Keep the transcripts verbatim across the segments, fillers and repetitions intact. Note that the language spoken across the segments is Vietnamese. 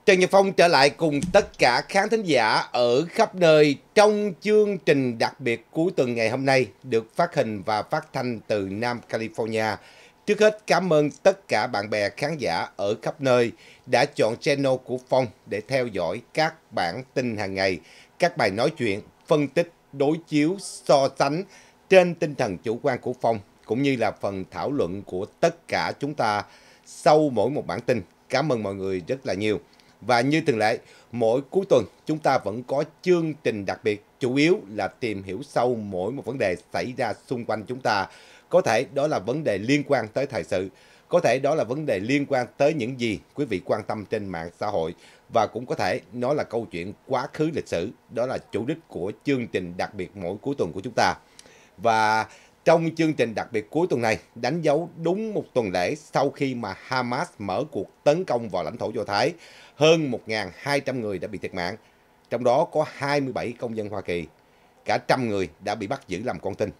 Trần Nhật Phong trở lại cùng tất cả khán thính giả ở khắp nơi trong chương trình đặc biệt cuối tuần ngày hôm nay được phát hình và phát thanh từ Nam California. Trước hết cảm ơn tất cả bạn bè khán giả ở khắp nơi đã chọn channel của Phong để theo dõi các bản tin hàng ngày, các bài nói chuyện, phân tích, đối chiếu, so sánh trên tinh thần chủ quan của Phong, cũng như là phần thảo luận của tất cả chúng ta sau mỗi một bản tin. Cảm ơn mọi người rất là nhiều. Và như thường lệ, mỗi cuối tuần chúng ta vẫn có chương trình đặc biệt, chủ yếu là tìm hiểu sâu mỗi một vấn đề xảy ra xung quanh chúng ta. Có thể đó là vấn đề liên quan tới thời sự, có thể đó là vấn đề liên quan tới những gì quý vị quan tâm trên mạng xã hội, và cũng có thể nó là câu chuyện quá khứ lịch sử. Đó là chủ đích của chương trình đặc biệt mỗi cuối tuần của chúng ta. Và trong chương trình đặc biệt cuối tuần này, đánh dấu đúng một tuần lễ sau khi mà Hamas mở cuộc tấn công vào lãnh thổ Do Thái, hơn một nghìn hai trăm người đã bị thiệt mạng, trong đó có hai mươi bảy công dân Hoa Kỳ, cả trăm người đã bị bắt giữ làm con tin.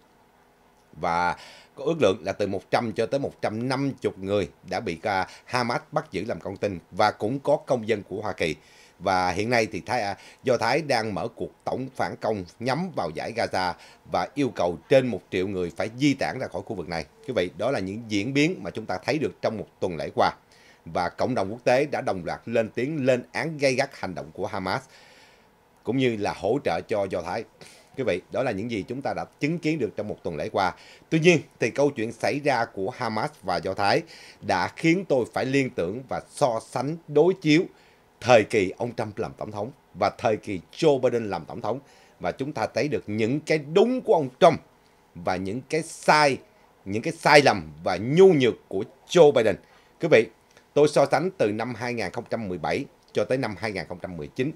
Và có ước lượng là từ một trăm cho tới một trăm năm mươi người đã bị Hamas bắt giữ làm con tin, và cũng có công dân của Hoa Kỳ. Và hiện nay thì Thái, Do Thái đang mở cuộc tổng phản công nhắm vào giải Gaza và yêu cầu trên một triệu người phải di tản ra khỏi khu vực này. Quý vị, đó là những diễn biến mà chúng ta thấy được trong một tuần lễ qua. Và cộng đồng quốc tế đã đồng loạt lên tiếng lên án gay gắt hành động của Hamas, cũng như là hỗ trợ cho Do Thái. Quý vị, đó là những gì chúng ta đã chứng kiến được trong một tuần lễ qua. Tuy nhiên, thì câu chuyện xảy ra của Hamas và Do Thái đã khiến tôi phải liên tưởng và so sánh đối chiếu thời kỳ ông Trump làm tổng thống và thời kỳ Joe Biden làm tổng thống. Và chúng ta thấy được những cái đúng của ông Trump và những cái sai, những cái sai lầm và nhu nhược của Joe Biden. Quý vị, tôi so sánh từ năm hai nghìn không trăm mười bảy cho tới năm hai nghìn không trăm mười chín,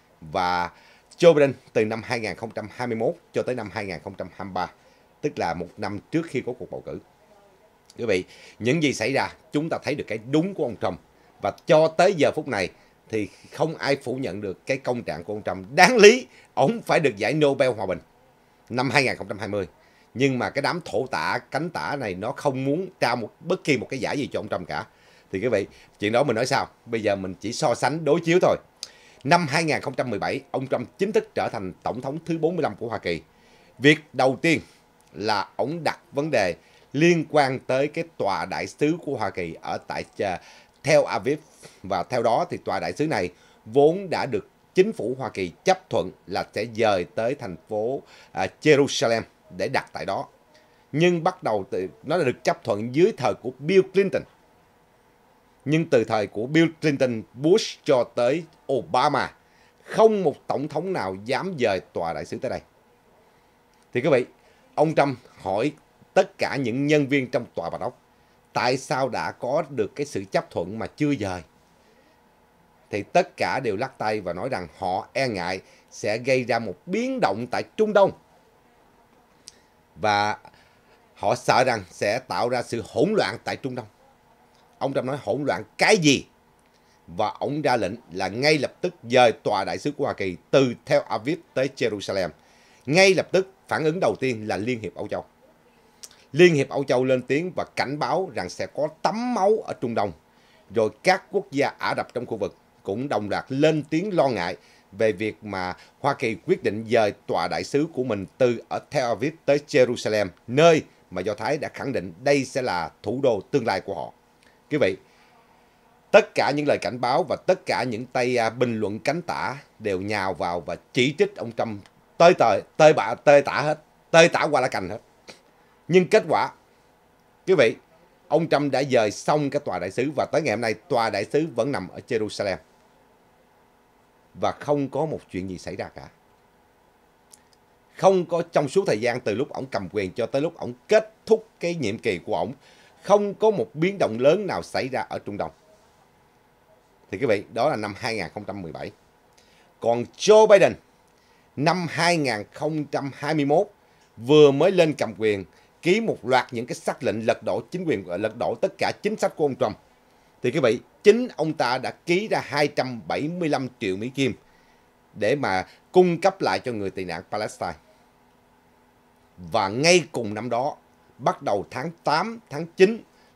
và Joe Biden từ năm hai nghìn không trăm hai mươi mốt cho tới năm hai nghìn không trăm hai mươi ba, tức là một năm trước khi có cuộc bầu cử. Quý vị, những gì xảy ra chúng ta thấy được cái đúng của ông Trump, và cho tới giờ phút này thì không ai phủ nhận được cái công trạng của ông Trump. Đáng lý ông phải được giải Nobel Hòa bình năm hai nghìn không trăm hai mươi, nhưng mà cái đám thổ tả cánh tả này nó không muốn trao một bất kỳ một cái giải gì cho ông Trump cả. Thì quý vị, chuyện đó mình nói sao? Bây giờ mình chỉ so sánh đối chiếu thôi. Năm hai nghìn không trăm mười bảy, ông Trump chính thức trở thành tổng thống thứ bốn mươi lăm của Hoa Kỳ. Việc đầu tiên là ông đặt vấn đề liên quan tới cái tòa đại sứ của Hoa Kỳ ở tại Tel Aviv. Và theo đó thì tòa đại sứ này vốn đã được chính phủ Hoa Kỳ chấp thuận là sẽ dời tới thành phố uh, Jerusalem để đặt tại đó. Nhưng bắt đầu từ, nó đã được chấp thuận dưới thời của Bill Clinton. Nhưng từ thời của Bill Clinton, Bush cho tới Obama, không một tổng thống nào dám dời tòa đại sứ tới đây. Thì quý vị, ông Trump hỏi tất cả những nhân viên trong tòa Bạch Ốc, tại sao đã có được cái sự chấp thuận mà chưa dời? Thì tất cả đều lắc tay và nói rằng họ e ngại sẽ gây ra một biến động tại Trung Đông. Và họ sợ rằng sẽ tạo ra sự hỗn loạn tại Trung Đông. Ông Trump nói hỗn loạn cái gì? Và ông ra lệnh là ngay lập tức dời tòa đại sứ của Hoa Kỳ từ Tel Aviv tới Jerusalem. Ngay lập tức phản ứng đầu tiên là Liên hiệp Âu Châu. Liên hiệp Âu Châu lên tiếng và cảnh báo rằng sẽ có tắm máu ở Trung Đông. Rồi các quốc gia Ả Rập trong khu vực cũng đồng loạt lên tiếng lo ngại về việc mà Hoa Kỳ quyết định dời tòa đại sứ của mình từ ở Tel Aviv tới Jerusalem, nơi mà Do Thái đã khẳng định đây sẽ là thủ đô tương lai của họ. Quý vị, tất cả những lời cảnh báo và tất cả những tay bình luận cánh tả đều nhào vào và chỉ trích ông Trump tơi tời, tơi bạ, tơi tả hết, tơi tả qua lá cành hết. Nhưng kết quả, quý vị, ông Trump đã dời xong cái tòa đại sứ, và tới ngày hôm nay tòa đại sứ vẫn nằm ở Jerusalem. Và không có một chuyện gì xảy ra cả. Không có, trong suốt thời gian từ lúc ông cầm quyền cho tới lúc ông kết thúc cái nhiệm kỳ của ông, không có một biến động lớn nào xảy ra ở Trung Đông. Thì quý vị, đó là năm hai nghìn không trăm mười bảy. Còn Joe Biden, năm hai nghìn không trăm hai mươi mốt, vừa mới lên cầm quyền, ký một loạt những cái sắc lệnh lật đổ chính quyền, lật đổ tất cả chính sách của ông Trump. Thì quý vị, chính ông ta đã ký ra hai trăm bảy mươi lăm triệu Mỹ Kim để mà cung cấp lại cho người tị nạn Palestine. Và ngay cùng năm đó, bắt đầu tháng tám, tháng chín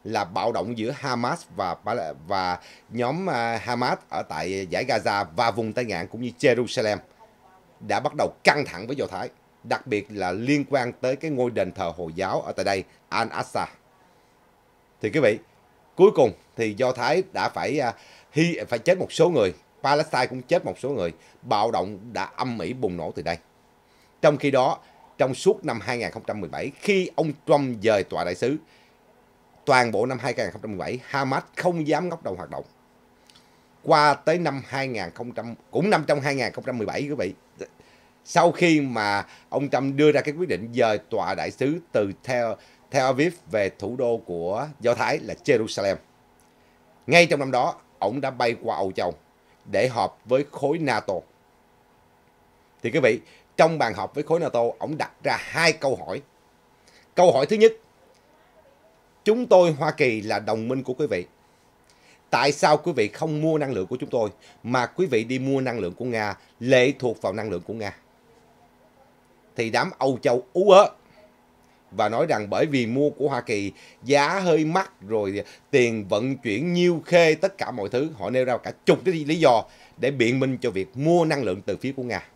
là bạo động giữa Hamas và và nhóm Hamas ở tại giải Gaza và vùng Tây Ngạn cũng như Jerusalem đã bắt đầu căng thẳng với Do Thái, đặc biệt là liên quan tới cái ngôi đền thờ Hồi giáo ở tại đây, Al-Aqsa. Thì quý vị, cuối cùng thì Do Thái đã phải uh, phải chết một số người, Palestine cũng chết một số người, bạo động đã âm ỉ bùng nổ từ đây. Trong khi đó, trong suốt năm hai nghìn không trăm mười bảy, khi ông Trump dời tòa đại sứ, toàn bộ năm hai nghìn không trăm mười bảy, Hamas không dám ngóc đầu hoạt động. Qua tới năm hai nghìn không trăm, cũng nằm trong hai nghìn không trăm mười bảy quý vị, sau khi mà ông Trump đưa ra cái quyết định dời tòa đại sứ từ Tel, Tel Aviv về thủ đô của Do Thái là Jerusalem. Ngay trong năm đó, ông đã bay qua Âu Châu để họp với khối NATO. Thì quý vị, trong bàn họp với khối NATO, ông đặt ra hai câu hỏi. Câu hỏi thứ nhất, chúng tôi Hoa Kỳ là đồng minh của quý vị. Tại sao quý vị không mua năng lượng của chúng tôi mà quý vị đi mua năng lượng của Nga, lệ thuộc vào năng lượng của Nga? Thì đám Âu Châu ú ớ và nói rằng bởi vì mua của Hoa Kỳ giá hơi mắc, rồi tiền vận chuyển nhiêu khê, tất cả mọi thứ. Họ nêu ra cả chục cái lý do để biện minh cho việc mua năng lượng từ phía của Nga.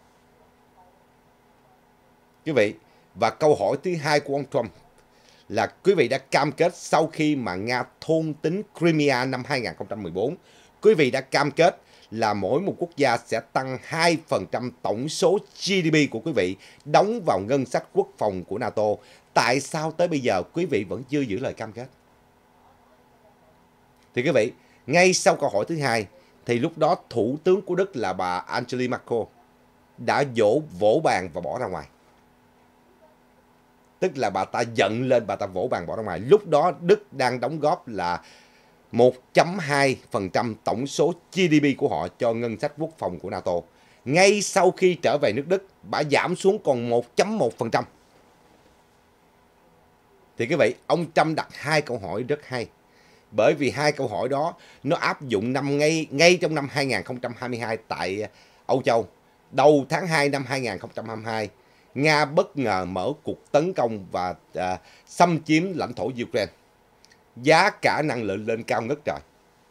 Quý vị, và câu hỏi thứ hai của ông Trump là quý vị đã cam kết sau khi mà Nga thôn tính Crimea năm hai nghìn không trăm mười bốn, quý vị đã cam kết là mỗi một quốc gia sẽ tăng hai phần trăm tổng số giê đê pê của quý vị đóng vào ngân sách quốc phòng của NATO. Tại sao tới bây giờ quý vị vẫn chưa giữ lời cam kết? Thì quý vị, ngay sau câu hỏi thứ hai, thì lúc đó Thủ tướng của Đức là bà Angela Merkel đã vỗ vỗ bàn và bỏ ra ngoài. Tức là bà ta giận lên, bà ta vỗ bàn bỏ ra ngoài. Lúc đó Đức đang đóng góp là một phẩy hai phần trăm tổng số giê đê pê của họ cho ngân sách quốc phòng của NATO. Ngay sau khi trở về nước Đức, bà giảm xuống còn một phẩy một phần trăm. Thì quý vị, ông Trump đặt hai câu hỏi rất hay. Bởi vì hai câu hỏi đó nó áp dụng năm ngay ngay trong năm hai nghìn không trăm hai mươi hai tại Âu Châu. Đầu tháng hai năm hai nghìn không trăm hai mươi hai, Nga bất ngờ mở cuộc tấn công và à, xâm chiếm lãnh thổ Ukraine. Giá cả năng lượng lên cao ngất trời.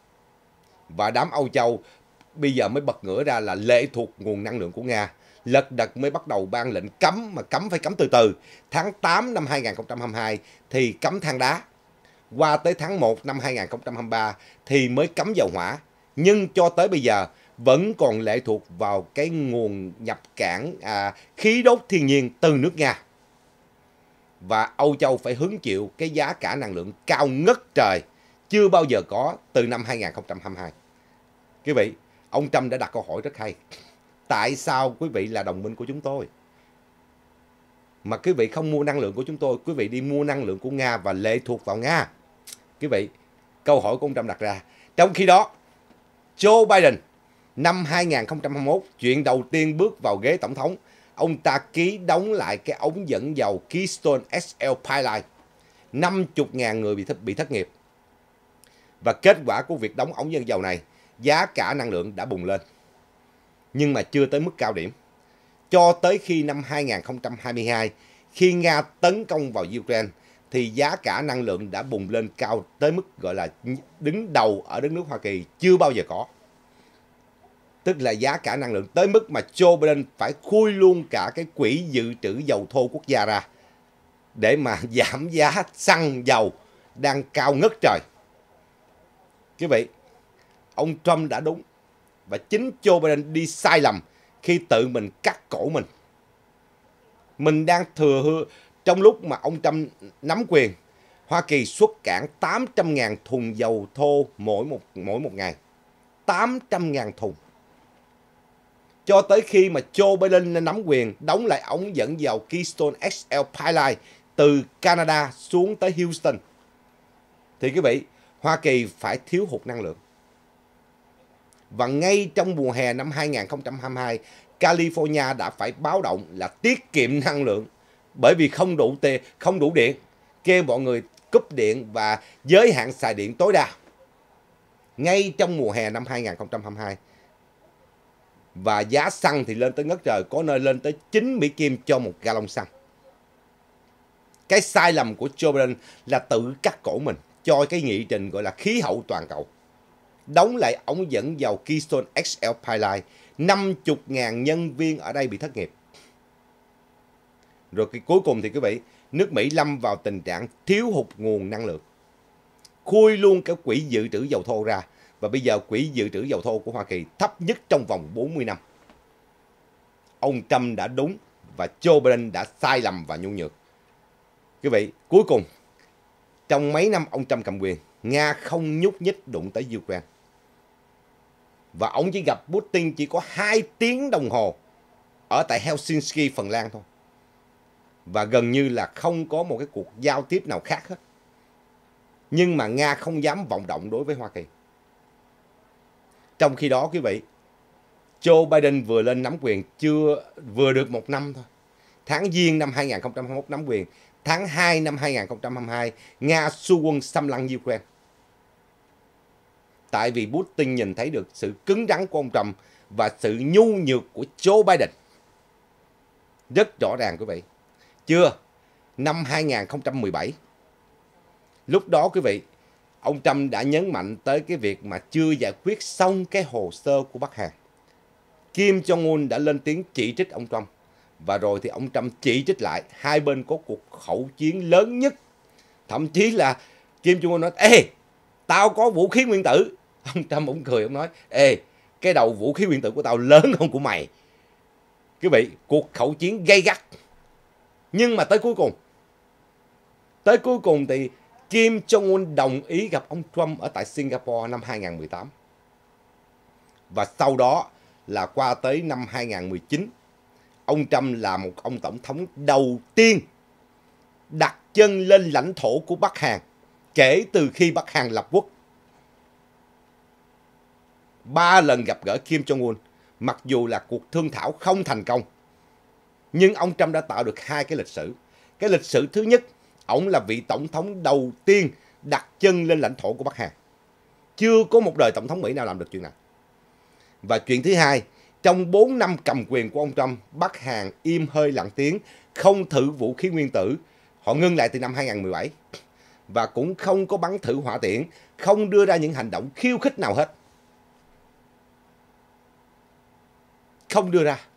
Và đám Âu Châu bây giờ mới bật ngửa ra là lệ thuộc nguồn năng lượng của Nga. Lật đật mới bắt đầu ban lệnh cấm, mà cấm phải cấm từ từ. Tháng tám năm hai nghìn không trăm hai mươi hai thì cấm than đá. Qua tới tháng một năm hai nghìn không trăm hai mươi ba thì mới cấm dầu hỏa. Nhưng cho tới bây giờ vẫn còn lệ thuộc vào cái nguồn nhập cảng à, khí đốt thiên nhiên từ nước Nga. Và Âu Châu phải hứng chịu cái giá cả năng lượng cao ngất trời, chưa bao giờ có từ năm hai nghìn không trăm hai mươi hai. Quý vị, ông Trump đã đặt câu hỏi rất hay. Tại sao quý vị là đồng minh của chúng tôi mà quý vị không mua năng lượng của chúng tôi, quý vị đi mua năng lượng của Nga và lệ thuộc vào Nga? Quý vị, câu hỏi của ông Trump đặt ra. Trong khi đó, Joe Biden năm hai nghìn không trăm hai mươi mốt, chuyện đầu tiên bước vào ghế tổng thống, ông ta ký đóng lại cái ống dẫn dầu Keystone ét lờ Pipeline. năm mươi nghìn người bị thất, bị thất nghiệp. Và kết quả của việc đóng ống dẫn dầu này, giá cả năng lượng đã bùng lên. Nhưng mà chưa tới mức cao điểm. Cho tới khi năm hai nghìn không trăm hai mươi hai, khi Nga tấn công vào Ukraine, thì giá cả năng lượng đã bùng lên cao tới mức gọi là đứng đầu ở đất nước Hoa Kỳ chưa bao giờ có. Tức là giá cả năng lượng tới mức mà Joe Biden phải khui luôn cả cái quỹ dự trữ dầu thô quốc gia ra để mà giảm giá xăng dầu đang cao ngất trời. Quý vị, ông Trump đã đúng và chính Joe Biden đi sai lầm khi tự mình cắt cổ mình. Mình đang thừa hư trong lúc mà ông Trump nắm quyền, Hoa Kỳ xuất cảng tám trăm nghìn thùng dầu thô mỗi một, mỗi một ngày. tám trăm nghìn thùng. Cho tới khi mà Joe Biden nắm quyền, đóng lại ống dẫn dầu Keystone ét lờ Pipeline từ Canada xuống tới Houston, thì quý vị, Hoa Kỳ phải thiếu hụt năng lượng. Và ngay trong mùa hè năm hai nghìn không trăm hai mươi hai, California đã phải báo động là tiết kiệm năng lượng bởi vì không đủ tiền, không đủ điện, kêu mọi người cúp điện và giới hạn xài điện tối đa. Ngay trong mùa hè năm hai nghìn không trăm hai mươi hai. Và giá xăng thì lên tới ngất trời, có nơi lên tới chín Mỹ Kim cho một gallon xăng. Cái sai lầm của Joe Biden là tự cắt cổ mình, cho cái nghị trình gọi là khí hậu toàn cầu. Đóng lại ống dẫn dầu Keystone ích lờ Pipeline, năm mươi nghìn nhân viên ở đây bị thất nghiệp. Rồi cái cuối cùng thì quý vị, nước Mỹ lâm vào tình trạng thiếu hụt nguồn năng lượng. Khui luôn cái quỹ dự trữ dầu thô ra. Và bây giờ quỹ dự trữ dầu thô của Hoa Kỳ thấp nhất trong vòng bốn mươi năm. Ông Trump đã đúng và Joe Biden đã sai lầm và nhu nhược. Quý vị, cuối cùng, trong mấy năm ông Trump cầm quyền, Nga không nhúc nhích đụng tới Ukraine. Và ông chỉ gặp Putin chỉ có hai tiếng đồng hồ ở tại Helsinki, Phần Lan thôi. Và gần như là không có một cái cuộc giao tiếp nào khác hết. Nhưng mà Nga không dám vọng động đối với Hoa Kỳ. Trong khi đó quý vị, Joe Biden vừa lên nắm quyền chưa vừa được một năm thôi. Tháng Giêng năm hai nghìn không trăm hai mươi mốt nắm quyền, tháng hai năm hai nghìn không trăm hai mươi hai, Nga xu quân xâm lăng Ukraine. Tại vì Putin nhìn thấy được sự cứng rắn của ông Trump và sự nhu nhược của Joe Biden. Rất rõ ràng quý vị. Chưa, năm hai nghìn không trăm mười bảy, lúc đó quý vị, ông Trump đã nhấn mạnh tới cái việc mà chưa giải quyết xong cái hồ sơ của Bắc Hàn. Kim Jong-un đã lên tiếng chỉ trích ông Trump. Và rồi thì ông Trump chỉ trích lại. Hai bên có cuộc khẩu chiến lớn nhất. Thậm chí là Kim Jong-un nói, ê, tao có vũ khí nguyên tử. Ông Trump cũng cười, ông nói, ê, cái đầu vũ khí nguyên tử của tao lớn hơn của mày. Quý vị, cuộc khẩu chiến gay gắt. Nhưng mà tới cuối cùng, tới cuối cùng thì Kim Jong-un đồng ý gặp ông Trump ở tại Singapore năm hai nghìn không trăm mười tám. Và sau đó là qua tới năm hai nghìn không trăm mười chín, ông Trump là một ông tổng thống đầu tiên đặt chân lên lãnh thổ của Bắc Hàn kể từ khi Bắc Hàn lập quốc. Ba lần gặp gỡ Kim Jong-un, mặc dù là cuộc thương thảo không thành công, nhưng ông Trump đã tạo được hai cái lịch sử. Cái lịch sử thứ nhất, ông là vị tổng thống đầu tiên đặt chân lên lãnh thổ của Bắc Hàn. Chưa có một đời tổng thống Mỹ nào làm được chuyện này. Và chuyện thứ hai, trong bốn năm cầm quyền của ông Trump, Bắc Hàn im hơi lặng tiếng, không thử vũ khí nguyên tử. Họ ngưng lại từ năm hai nghìn không trăm mười bảy. Và cũng không có bắn thử hỏa tiễn, không đưa ra những hành động khiêu khích nào hết. Không đưa ra.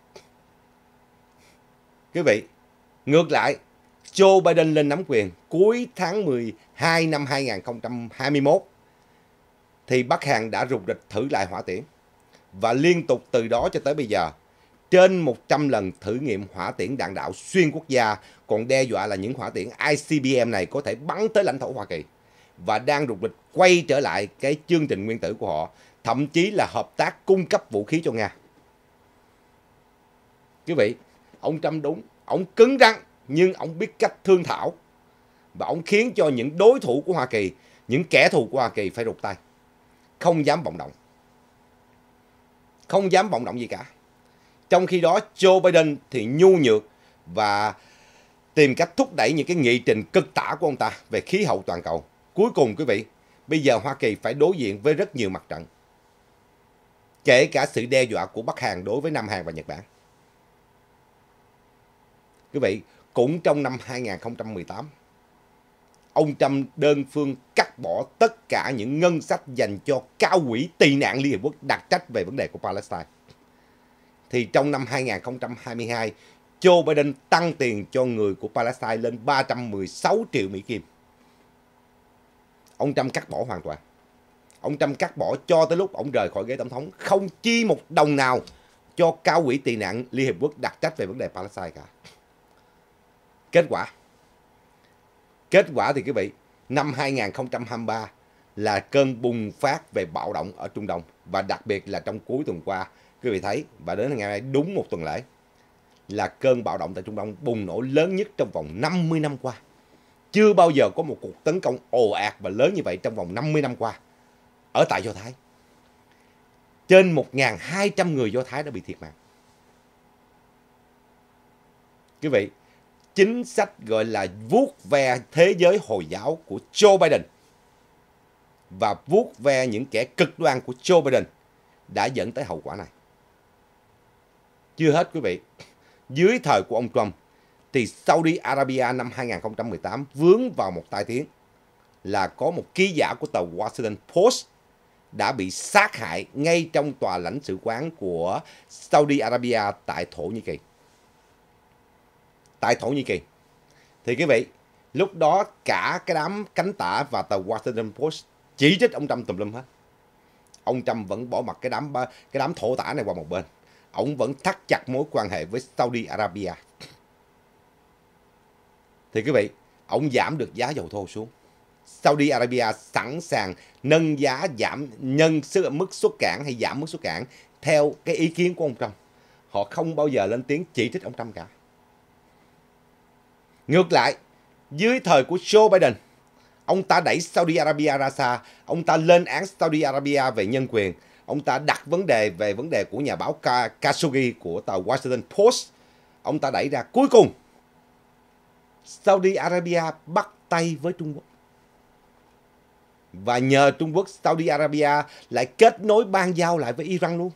Quý vị, ngược lại, Joe Biden lên nắm quyền cuối tháng mười hai năm hai nghìn không trăm hai mươi mốt thì Bắc Hàn đã rục rịch thử lại hỏa tiễn. Và liên tục từ đó cho tới bây giờ, trên một trăm lần thử nghiệm hỏa tiễn đạn đạo xuyên quốc gia, còn đe dọa là những hỏa tiễn I C B M này có thể bắn tới lãnh thổ Hoa Kỳ. Và đang rục rịch quay trở lại cái chương trình nguyên tử của họ, thậm chí là hợp tác cung cấp vũ khí cho Nga. Quý vị, ông Trump đúng, ông cứng rắn, nhưng ông biết cách thương thảo. Và ông khiến cho những đối thủ của Hoa Kỳ, những kẻ thù của Hoa Kỳ phải rụt tay. Không dám vọng động. Không dám vọng động gì cả. Trong khi đó Joe Biden thì nhu nhược và tìm cách thúc đẩy những cái nghị trình cực tả của ông ta về khí hậu toàn cầu. Cuối cùng quý vị, bây giờ Hoa Kỳ phải đối diện với rất nhiều mặt trận. Kể cả sự đe dọa của Bắc Hàn đối với Nam Hàn và Nhật Bản. Quý vị, cũng trong năm hai nghìn không trăm mười tám, ông Trump đơn phương cắt bỏ tất cả những ngân sách dành cho cao quỹ tị nạn Liên Hiệp Quốc đặc trách về vấn đề của Palestine. Thì trong năm hai nghìn không trăm hai mươi hai, Joe Biden tăng tiền cho người của Palestine lên ba trăm mười sáu triệu Mỹ Kim. Ông Trump cắt bỏ hoàn toàn. Ông Trump cắt bỏ cho tới lúc ông rời khỏi ghế tổng thống, không chi một đồng nào cho cao quỹ tị nạn Liên Hiệp Quốc đặc trách về vấn đề Palestine cả. Kết quả Kết quả thì quý vị, năm hai nghìn không trăm hai mươi ba là cơn bùng phát về bạo động ở Trung Đông. Và đặc biệt là trong cuối tuần qua, quý vị thấy, và đến ngày nay đúng một tuần lễ, là cơn bạo động tại Trung Đông bùng nổ lớn nhất trong vòng năm mươi năm qua. Chưa bao giờ có một cuộc tấn công ồ ạt và lớn như vậy trong vòng năm mươi năm qua ở tại Do Thái. Trên một nghìn hai trăm người Do Thái đã bị thiệt mạng. Quý vị, chính sách gọi là vuốt ve thế giới Hồi giáo của Joe Biden và vuốt ve những kẻ cực đoan của Joe Biden đã dẫn tới hậu quả này. Chưa hết quý vị, dưới thời của ông Trump thì Saudi Arabia năm hai nghìn không trăm mười tám vướng vào một tai tiếng. là có một ký giả của tờ Washington Post đã bị sát hại ngay trong tòa lãnh sự quán của Saudi Arabia tại Thổ Nhĩ Kỳ. Tại Thổ Nhĩ Kỳ. Thì quý vị, lúc đó cả cái đám cánh tả và tờ Washington Post chỉ trích ông Trump tùm lum hết. Ông Trump vẫn bỏ mặt cái đám cái đám thổ tả này qua một bên. Ông vẫn thắt chặt mối quan hệ với Saudi Arabia. Thì quý vị, ông giảm được giá dầu thô xuống. Saudi Arabia sẵn sàng nâng giá, giảm nhân mức xuất cảng hay giảm mức xuất cảng theo cái ý kiến của ông Trump. Họ không bao giờ lên tiếng chỉ trích ông Trump cả. Ngược lại, dưới thời của Joe Biden, ông ta đẩy Saudi Arabia ra xa, ông ta lên án Saudi Arabia về nhân quyền, ông ta đặt vấn đề về vấn đề của nhà báo Khashoggi của tờ Washington Post, ông ta đẩy ra. Cuối cùng, Saudi Arabia bắt tay với Trung Quốc. Và nhờ Trung Quốc, Saudi Arabia lại kết nối ban giao lại với Iran luôn.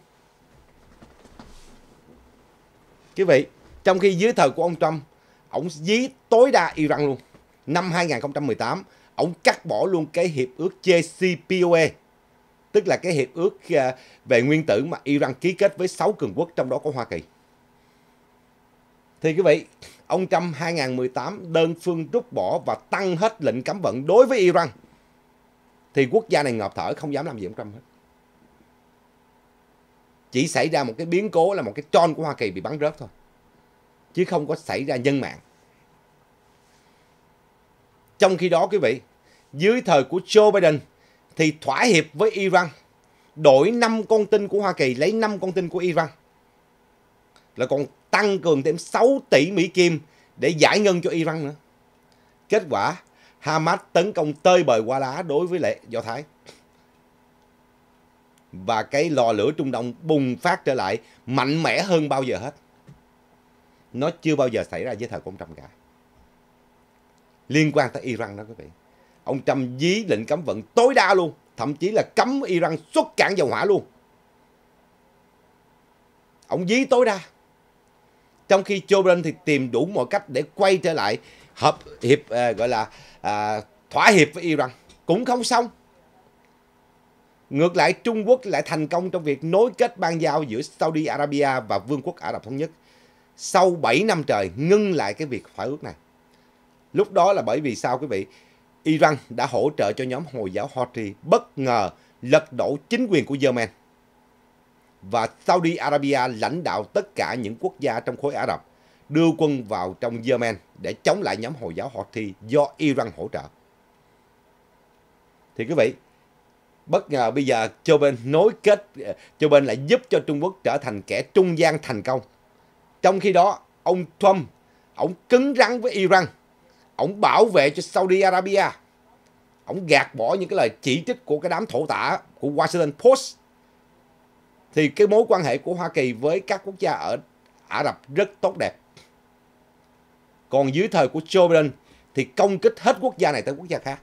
Quý vị, trong khi dưới thời của ông Trump, ông dí tối đa Iran luôn. Năm hai nghìn không trăm mười tám, ông cắt bỏ luôn cái hiệp ước J C P O A, tức là cái hiệp ước về nguyên tử mà Iran ký kết với sáu cường quốc, trong đó có Hoa Kỳ. Thì quý vị, ông Trump hai nghìn không trăm mười tám đơn phương rút bỏ và tăng hết lệnh cấm vận đối với Iran. Thì quốc gia này ngộp thở, không dám làm gì ông Trump hết. Chỉ xảy ra một cái biến cố là một cái drone của Hoa Kỳ bị bắn rớt thôi, chứ không có xảy ra nhân mạng. Trong khi đó quý vị, dưới thời của Joe Biden thì thỏa hiệp với Iran, đổi năm con tin của Hoa Kỳ, lấy năm con tin của Iran, là còn tăng cường thêm sáu tỷ Mỹ Kim để giải ngân cho Iran nữa. Kết quả, Hamas tấn công tơi bời qua lá đối với lại Do Thái. Và cái lò lửa Trung Đông bùng phát trở lại mạnh mẽ hơn bao giờ hết. Nó chưa bao giờ xảy ra với thời của ông Trump cả. Liên quan tới Iran đó quý vị. Ông Trump dí lệnh cấm vận tối đa luôn, thậm chí là cấm Iran xuất cảng dầu hỏa luôn. Ông dí tối đa. Trong khi Joe Biden thì tìm đủ mọi cách để quay trở lại hợp hiệp à, gọi là à, thỏa hiệp với Iran, cũng không xong. Ngược lại, Trung Quốc lại thành công trong việc nối kết ban giao giữa Saudi Arabia và Vương quốc Ả Rập Thống Nhất. Sau bảy năm trời ngưng lại cái việc thỏa ước này. Lúc đó là bởi vì sao quý vị? Iran đã hỗ trợ cho nhóm Hồi giáo Houthi bất ngờ lật đổ chính quyền của Yemen. Và Saudi Arabia lãnh đạo tất cả những quốc gia trong khối Ả Rập đưa quân vào trong Yemen để chống lại nhóm Hồi giáo Houthi do Iran hỗ trợ. Thì quý vị, bất ngờ bây giờ Joe Biden nối kết, Joe Biden lại giúp cho Trung Quốc trở thành kẻ trung gian thành công. Trong khi đó, ông Trump, ông cứng rắn với Iran, ông bảo vệ cho Saudi Arabia, ông gạt bỏ những cái lời chỉ trích của cái đám thổ tả của Washington Post. Thì cái mối quan hệ của Hoa Kỳ với các quốc gia ở Ả Rập rất tốt đẹp. Còn dưới thời của Joe Biden thì công kích hết quốc gia này tới quốc gia khác.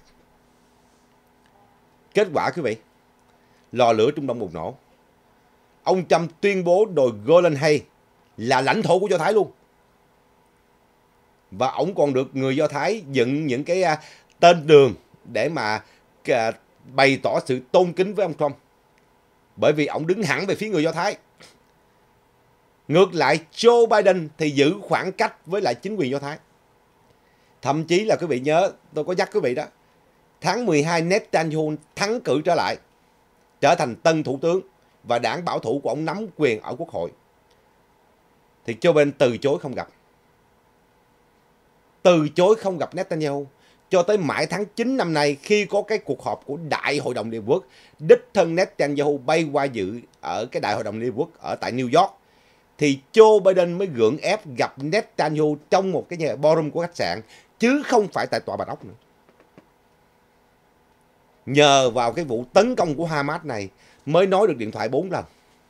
Kết quả quý vị, lò lửa Trung Đông bùng nổ. Ông Trump tuyên bố đồi Golan Heights là lãnh thổ của Do Thái luôn. Và ông còn được người Do Thái dựng những cái uh, tên đường để mà uh, bày tỏ sự tôn kính với ông Trump. Bởi vì ông đứng hẳn về phía người Do Thái. Ngược lại, Joe Biden thì giữ khoảng cách với lại chính quyền Do Thái. Thậm chí là quý vị nhớ, tôi có nhắc quý vị đó, tháng mười hai Netanyahu thắng cử trở lại, trở thành tân thủ tướng và đảng bảo thủ của ông nắm quyền ở quốc hội. Thì Joe Biden từ chối không gặp. Từ chối không gặp Netanyahu. Cho tới mãi tháng chín năm nay, khi có cái cuộc họp của Đại hội đồng Liên Hợp Quốc, đích thân Netanyahu bay qua dự ở cái Đại hội đồng Liên Hợp Quốc ở tại New York, thì Joe Biden mới gượng ép gặp Netanyahu trong một cái nhà ballroom của khách sạn, chứ không phải tại Tòa Bạch Ốc nữa. Nhờ vào cái vụ tấn công của Hamas này mới nói được điện thoại bốn lần.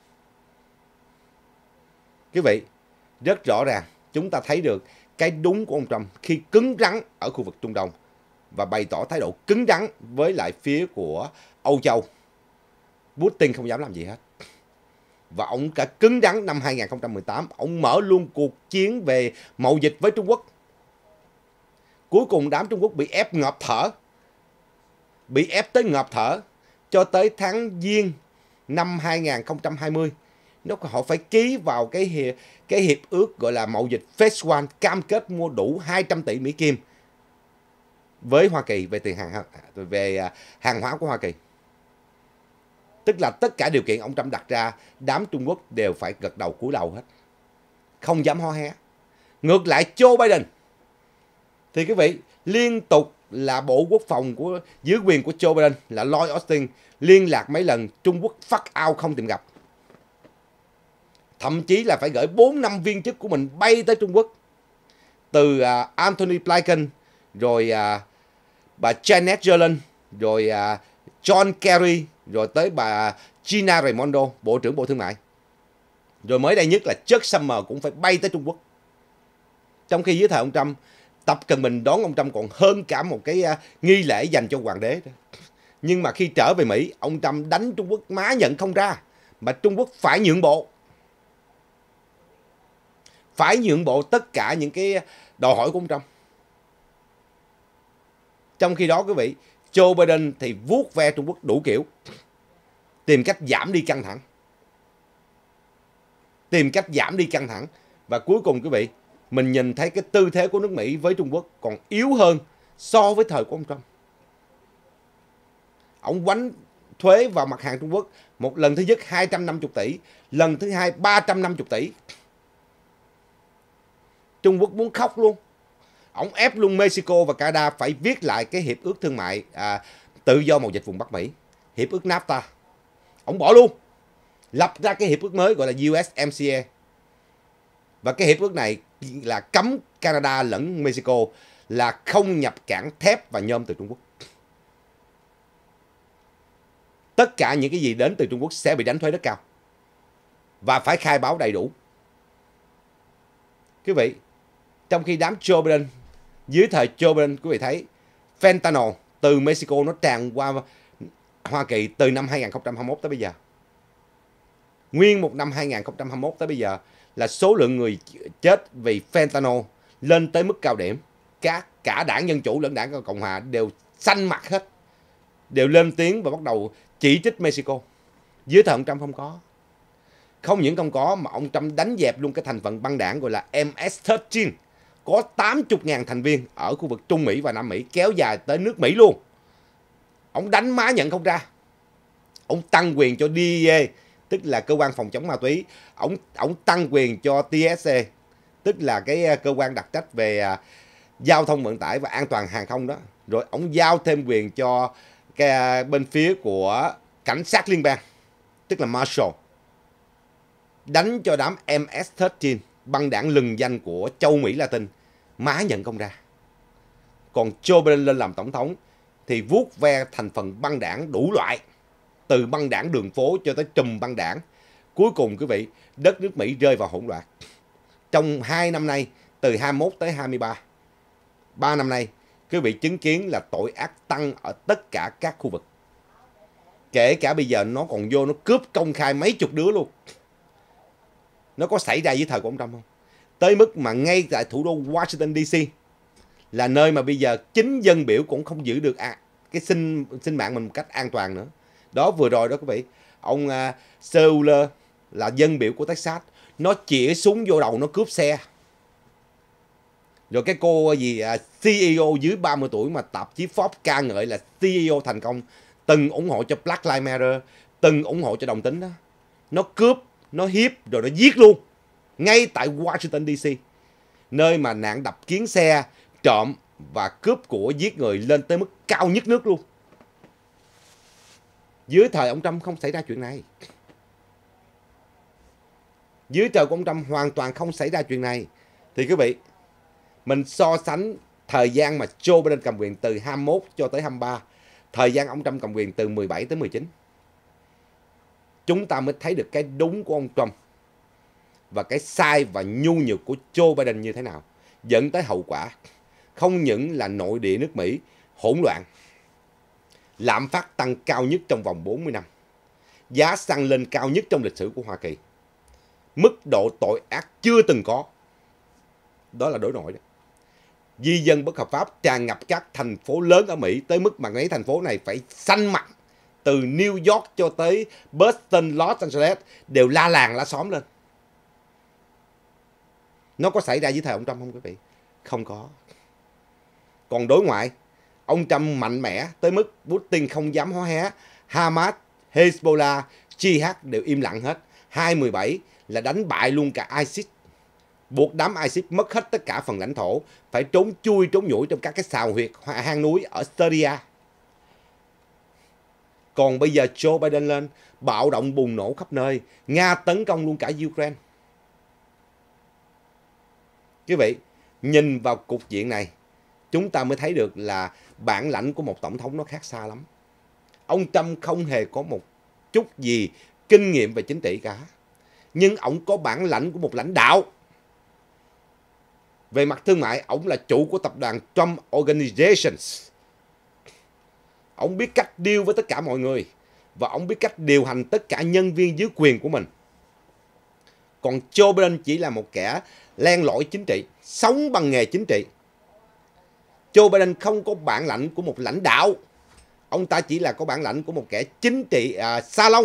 Quý vị, rất rõ ràng chúng ta thấy được cái đúng của ông Trump khi cứng rắn ở khu vực Trung Đông và bày tỏ thái độ cứng rắn với lại phía của Âu Châu. Putin không dám làm gì hết. Và ông cả cứng rắn năm hai nghìn không trăm mười tám, ông mở luôn cuộc chiến về mậu dịch với Trung Quốc. Cuối cùng đám Trung Quốc bị ép ngộp thở. bị ép tới ngộp thở cho tới tháng Giêng năm hai nghìn không trăm hai mươi. Nó họ phải ký vào cái hiệp, cái hiệp ước gọi là mậu dịch Phase một, cam kết mua đủ hai trăm tỷ Mỹ Kim với Hoa Kỳ về tiền hàng về hàng hóa của Hoa Kỳ. Tức là tất cả điều kiện ông Trump đặt ra, đám Trung Quốc đều phải gật đầu cúi đầu hết, không dám hó hé. Ngược lại Joe Biden thì quý vị, liên tục là Bộ Quốc phòng của dưới quyền của Joe Biden là Lloyd Austin liên lạc mấy lần, Trung Quốc fuck out không tìm gặp. Thậm chí là phải gửi bốn năm viên chức của mình bay tới Trung Quốc. Từ uh, Antony Blinken, rồi uh, bà Janet Yellen, rồi uh, John Kerry, rồi tới bà Gina Raimondo, Bộ trưởng Bộ Thương mại. Rồi mới đây nhất là Chuck Schumer cũng phải bay tới Trung Quốc. Trong khi dưới thời ông Trump, Tập Cận Bình đón ông Trump còn hơn cả một cái uh, nghi lễ dành cho hoàng đế đó. Nhưng mà khi trở về Mỹ, ông Trump đánh Trung Quốc má nhận không ra, mà Trung Quốc phải nhượng bộ. Phải nhượng bộ tất cả những cái đòi hỏi của ông Trump. Trong khi đó quý vị, Joe Biden thì vuốt ve Trung Quốc đủ kiểu, tìm cách giảm đi căng thẳng. Tìm cách giảm đi căng thẳng. Và cuối cùng quý vị, mình nhìn thấy cái tư thế của nước Mỹ với Trung Quốc còn yếu hơn so với thời của ông Trump. Ông quánh thuế vào mặt hàng Trung Quốc, một lần thứ nhất hai trăm năm mươi tỷ, lần thứ hai ba trăm năm mươi tỷ. Trung Quốc muốn khóc luôn. Ông ép luôn Mexico và Canada phải viết lại cái hiệp ước thương mại à, tự do mậu dịch vùng Bắc Mỹ, hiệp ước NAFTA. Ông bỏ luôn, lập ra cái hiệp ước mới gọi là u ét em xê a. Và cái hiệp ước này là cấm Canada lẫn Mexico là không nhập cảng thép và nhôm từ Trung Quốc. Tất cả những cái gì đến từ Trung Quốc sẽ bị đánh thuế rất cao và phải khai báo đầy đủ. Quý vị, trong khi đám Joe Biden, dưới thời Joe Biden, quý vị thấy fentanyl từ Mexico nó tràn qua Hoa Kỳ từ năm hai nghìn không trăm hai mươi mốt tới bây giờ. Nguyên một năm hai nghìn không trăm hai mươi mốt tới bây giờ là số lượng người chết vì fentanyl lên tới mức cao điểm. Cả, cả đảng Dân Chủ lẫn đảng Cộng Hòa đều xanh mặt hết, đều lên tiếng và bắt đầu chỉ trích Mexico. Dưới thời ông Trump không có. Không những không có mà ông Trump đánh dẹp luôn cái thành phần băng đảng gọi là em ét mười ba, có tám mươi nghìn thành viên ở khu vực Trung Mỹ và Nam Mỹ, kéo dài tới nước Mỹ luôn. Ông đánh má nhận không ra. Ông tăng quyền cho đê e a, tức là cơ quan phòng chống ma túy. Ông ông tăng quyền cho tê ét a, tức là cái cơ quan đặc trách về uh, giao thông vận tải và an toàn hàng không đó. Rồi ông giao thêm quyền cho cái bên phía của cảnh sát liên bang, tức là Marshal, đánh cho đám em ét mười ba, băng đảng lừng danh của châu Mỹ Latin, má nhận không ra. Còn Joe Biden lên làm tổng thống thì vuốt ve thành phần băng đảng đủ loại, từ băng đảng đường phố cho tới trùm băng đảng. Cuối cùng quý vị, đất nước Mỹ rơi vào hỗn loạn. Trong hai năm nay, từ hai mươi mốt tới hai mươi ba, ba năm nay, quý vị chứng kiến là tội ác tăng ở tất cả các khu vực. Kể cả bây giờ nó còn vô nó cướp công khai mấy chục đứa luôn. Nó có xảy ra dưới thời của ông Trump không? Tới mức mà ngay tại thủ đô Washington đê xê là nơi mà bây giờ chính dân biểu cũng không giữ được à, cái sinh sinh mạng mình một cách an toàn nữa. Đó, vừa rồi đó quý vị, ông uh, Seuler là dân biểu của Texas, nó chĩa súng vô đầu nó cướp xe. Rồi cái cô gì uh, xê e ô dưới ba mươi tuổi mà tạp chí Forbes ca ngợi là xê e ô thành công, từng ủng hộ cho Black Lives Matter, từng ủng hộ cho đồng tính đó, nó cướp, nó hiếp rồi nó giết luôn ngay tại Washington đê xê, nơi mà nạn đập kiến xe, trộm và cướp của giết người lên tới mức cao nhất nước luôn. Dưới thời ông Trump không xảy ra chuyện này. Dưới thời của ông Trump hoàn toàn không xảy ra chuyện này. Thì quý vị, mình so sánh thời gian mà Joe Biden cầm quyền từ hai mươi mốt cho tới hai mươi ba, thời gian ông Trump cầm quyền từ mười bảy tới mười chín. Chúng ta mới thấy được cái đúng của ông Trump và cái sai và nhu nhược của Joe Biden như thế nào, dẫn tới hậu quả không những là nội địa nước Mỹ hỗn loạn, lạm phát tăng cao nhất trong vòng bốn mươi năm, giá xăng lên cao nhất trong lịch sử của Hoa Kỳ, mức độ tội ác chưa từng có, đó là đối nội đó, di dân bất hợp pháp tràn ngập các thành phố lớn ở Mỹ tới mức mà mấy thành phố này phải xanh mặt. Từ New York cho tới Boston, Los Angeles đều la làng la xóm lên. Nó có xảy ra dưới thời ông Trump không quý vị? Không có. Còn đối ngoại, ông Trump mạnh mẽ tới mức Putin không dám hó hé. Hamas, Hezbollah, Jihad đều im lặng hết. hai mười bảy là đánh bại luôn cả ISIS. Buộc đám ISIS mất hết tất cả phần lãnh thổ, phải trốn chui trốn nhủi trong các cái sào huyệt hang núi ở Syria. Còn bây giờ Joe Biden lên, bạo động bùng nổ khắp nơi, Nga tấn công luôn cả Ukraine. Quý vị, nhìn vào cục diện này, chúng ta mới thấy được là bản lãnh của một tổng thống nó khác xa lắm. Ông Trump không hề có một chút gì kinh nghiệm về chính trị cả. Nhưng ông có bản lãnh của một lãnh đạo. Về mặt thương mại, ông là chủ của tập đoàn Trump Organizations. Ông biết cách deal với tất cả mọi người. Và ông biết cách điều hành tất cả nhân viên dưới quyền của mình. Còn Joe Biden chỉ là một kẻ len lỏi chính trị, sống bằng nghề chính trị. Joe Biden không có bản lãnh của một lãnh đạo. Ông ta chỉ là có bản lãnh của một kẻ chính trị à, salon.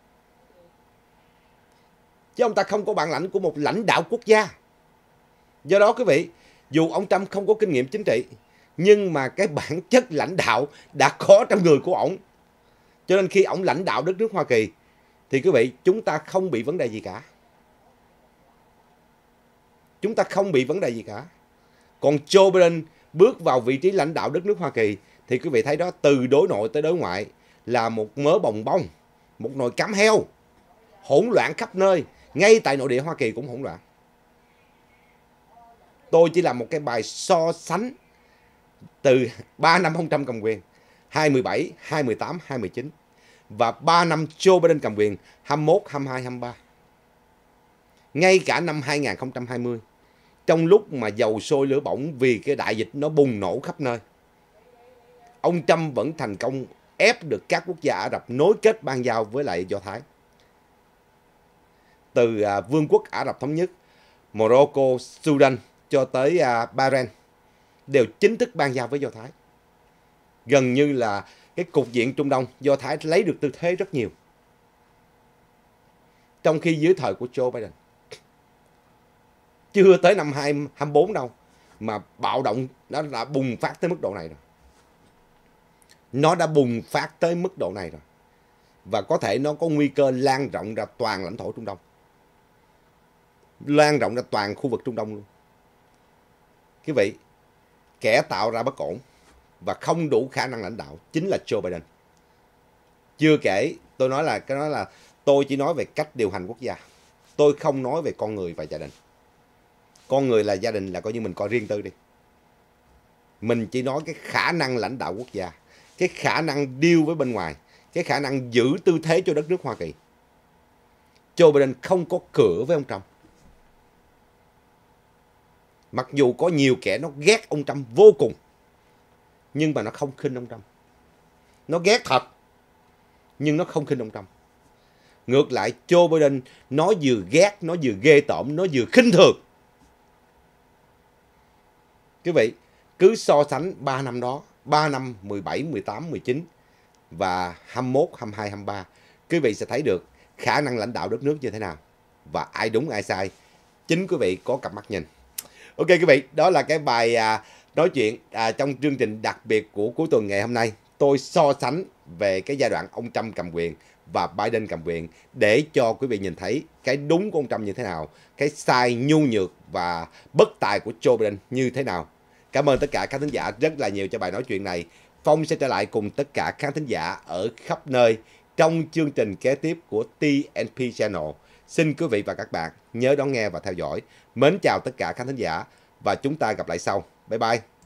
Chứ ông ta không có bản lãnh của một lãnh đạo quốc gia. Do đó quý vị, dù ông Trump không có kinh nghiệm chính trị, nhưng mà cái bản chất lãnh đạo đã có trong người của ổng. Cho nên khi ổng lãnh đạo đất nước Hoa Kỳ, thì quý vị, chúng ta không bị vấn đề gì cả. Chúng ta không bị vấn đề gì cả. Còn Joe Biden bước vào vị trí lãnh đạo đất nước Hoa Kỳ, thì quý vị thấy đó, từ đối nội tới đối ngoại là một mớ bồng bông, một nồi cám heo, hỗn loạn khắp nơi, ngay tại nội địa Hoa Kỳ cũng hỗn loạn. Tôi chỉ làm một cái bài so sánh từ ba năm ông Trump cầm quyền, hai mươi bảy, hai mươi tám, hai mươi chín, và ba năm Joe Biden cầm quyền, hai mươi mốt, hai mươi hai, hai mươi ba. Ngay cả năm hai nghìn không trăm hai mươi, trong lúc mà dầu sôi lửa bỏng vì cái đại dịch nó bùng nổ khắp nơi, ông Trump vẫn thành công ép được các quốc gia Ả Rập nối kết bang giao với lại Do Thái. Từ à, Vương quốc Ả Rập Thống Nhất, Morocco, Sudan cho tới à, Bahrain đều chính thức bang giao với Do Thái. Gần như là cái cục diện Trung Đông, Do Thái lấy được tư thế rất nhiều. Trong khi dưới thời của Joe Biden, chưa tới năm hai mươi bốn đâu, mà bạo động nó đã bùng phát tới mức độ này rồi. Nó đã bùng phát tới mức độ này rồi. Và có thể nó có nguy cơ lan rộng ra toàn lãnh thổ Trung Đông. Lan rộng ra toàn khu vực Trung Đông luôn. Quý vị, kẻ tạo ra bất ổn và không đủ khả năng lãnh đạo chính là Joe Biden. Chưa kể, tôi nói là cái đó là tôi chỉ nói về cách điều hành quốc gia. Tôi không nói về con người và gia đình. Con người là gia đình là coi như mình coi riêng tư đi. Mình chỉ nói cái khả năng lãnh đạo quốc gia, cái khả năng deal với bên ngoài, cái khả năng giữ tư thế cho đất nước Hoa Kỳ. Joe Biden không có cửa với ông Trump. Mặc dù có nhiều kẻ nó ghét ông Trump vô cùng, nhưng mà nó không khinh ông Trump. Nó ghét thật, nhưng nó không khinh ông Trump. Ngược lại, Joe Biden nó vừa ghét, nó vừa ghê tởm, nó vừa khinh thường. Quý vị, cứ so sánh ba năm đó, ba năm mười bảy, mười tám, mười chín và hai mươi mốt, hai mươi hai, hai mươi ba, quý vị sẽ thấy được khả năng lãnh đạo đất nước như thế nào và ai đúng ai sai. Chính quý vị có cặp mắt nhìn. Ok quý vị, đó là cái bài à, nói chuyện à, trong chương trình đặc biệt của cuối tuần ngày hôm nay. Tôi so sánh về cái giai đoạn ông Trump cầm quyền và Biden cầm quyền để cho quý vị nhìn thấy cái đúng của ông Trump như thế nào, cái sai nhu nhược và bất tài của Joe Biden như thế nào. Cảm ơn tất cả các thính giả rất là nhiều cho bài nói chuyện này. Phong sẽ trở lại cùng tất cả các thính giả ở khắp nơi trong chương trình kế tiếp của tê en pê Channel. Xin quý vị và các bạn nhớ đón nghe và theo dõi. Mến chào tất cả các thính giả và chúng ta gặp lại sau. Bye bye.